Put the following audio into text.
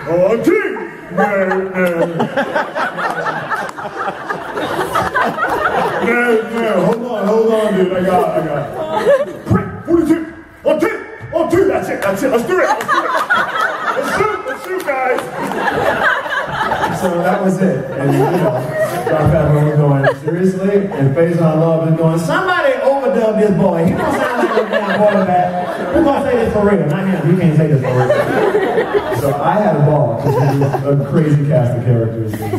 On T. Hold on, dude. I got it. 42. On T. That's it. Let's do it. Let's shoot, guys. So that was it. And Dr. Pepper was going, seriously? And Faison Love is going, somebody overdub this boy. He don't sound like a damn quarterback. Who's gonna say this for real? Not him. You can't say this for real. So I had a ball because it was a crazy cast of characters.